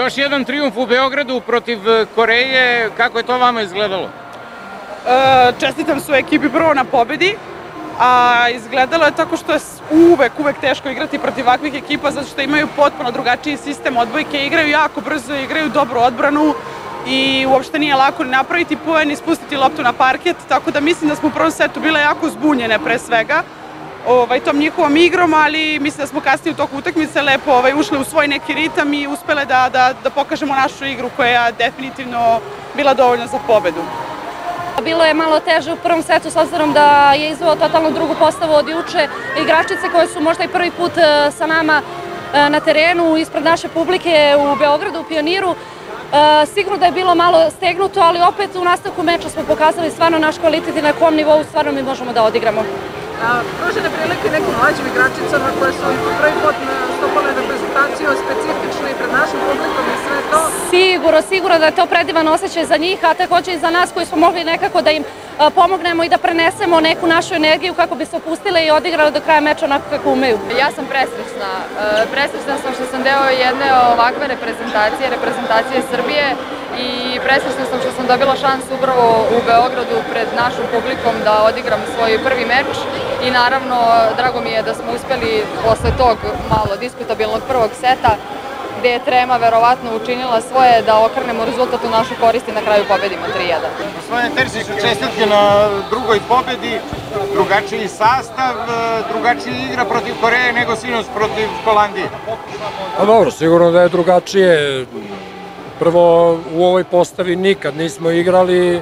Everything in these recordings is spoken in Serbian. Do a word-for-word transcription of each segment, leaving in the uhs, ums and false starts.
još jedan trijumf u Beogradu protiv Koreje, kako je to vama izgledalo? Čestitam su ekipi prvo na pobedi, a izgledalo je tako što je uvek, uvek teško igrati protiv ovakvih ekipa, zato što imaju potpuno drugačiji sistem odbojke, igraju jako brzo, igraju dobru odbranu i uopšte nije lako ni napraviti poen i spustiti loptu na parket, tako da mislim da smo u prvom setu bile jako zbunjene pre svega tom njihovom igrom, ali mislim da smo kasnije u toku utakmice lepo ušle u svoj neki ritam i uspele da pokažemo našu igru koja je definitivno bila dovoljna za pobedu. Bilo je malo teže u prvom setu s obzirom da je izveo totalno drugu postavu od juče. Igračice koje su možda i prvi put sa nama na terenu ispred naše publike u Beogradu, u Pioniru. Sigurno da je bilo malo stegnuto, ali opet u nastavku meča smo pokazali stvarno naš kvalitet i na kom nivou stvarno mi možemo da odigramo. Pružene prilike nekim mlađim igračicama koje su prvi put nastupale reprezentaciju specifično i pred našim publikom i sve to? Sigurno, sigurno da je to predivan osjećaj za njih, a takođe i za nas koji smo mogli nekako da im pomognemo i da prenesemo neku našu energiju kako bi se opustile i odigrale do kraja meča onako kako umeju. Ja sam presrećna. Presrećna sam što sam deo jedne ovakve reprezentacije, reprezentacije Srbije i presrećna sam što sam dobila šansu upravo u Beogradu pred našom publikom da odigram svoj prvi meč i naravno drago mi je da smo uspeli posle tog malo diskutabilnog prvog seta gde je Trema verovatno učinila svoje da okrenemo rezultat u našu korist i na kraju pobedimo tri jedan. Gospodine Terziću, čestitke na drugoj pobedi, drugačiji sastav, drugačija igra protiv Koreje nego sinoć protiv Holandije. Pa dobro, sigurno da je drugačije. Prvo, u ovoj postavi nikad nismo igrali,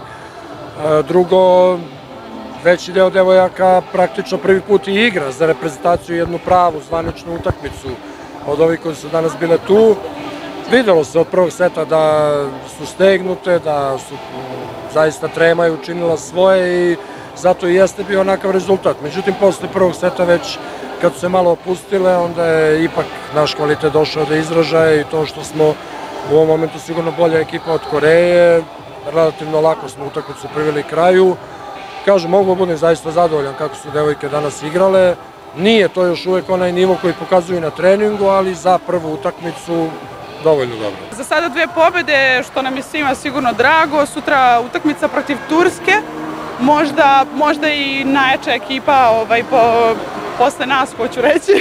drugo, veći deo devojaka praktično prvi put i igra za reprezentaciju jednu pravu, zvaničnu utakmicu od ovih koji su danas bile tu. Videlo se od prvog seta da su stegnute, da su zaista Trema je učinila svoje i zato i jeste bio onakav rezultat. Međutim, posle prvog seta već kad su se malo opustile, onda je ipak naš kvalitet došao do izražaja i to što smo u ovom momentu sigurno bolja ekipa od Koreje, relativno lako smo utakmicu priveli kraju. Kažem, mogu budem zaista zadovoljan kako su devojke danas igrale. Nije to još uvek onaj nivo koji pokazuju na treningu, ali za prvu utakmicu dovoljno dobro. Za sada dve pobede, što nam je svima sigurno drago. Sutra utakmica protiv Turske, možda i najjača ekipa posle nas, hoću reći,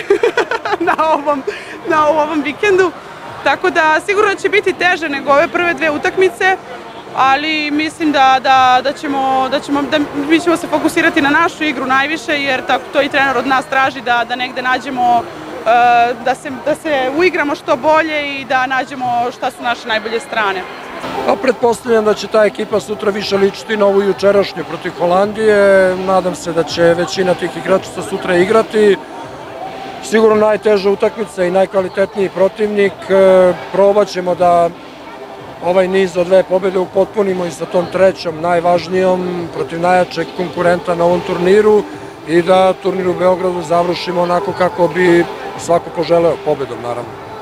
na ovom vikendu. Tako da sigurno će biti teže nego ove prve dve utakmice, ali mislim da mi ćemo se fokusirati na našu igru najviše, jer to i trener od nas traži da negde nađemo, da se uigramo što bolje i da nađemo šta su naše najbolje strane. Pa pretpostavljam da će ta ekipa sutra više ličiti na ovu jučerašnju protiv Holandije. Nadam se da će većina tih igračica sutra igrati. Sigurno najteža utakmica i najkvalitetniji protivnik. Probat ćemo da ovaj niz od dve pobjede upotpunimo i sa tom trećom, najvažnijom, protiv najjačeg konkurenta na ovom turniru i da turnir u Beogradu završimo onako kako bi svako poželeo, pobedom naravno.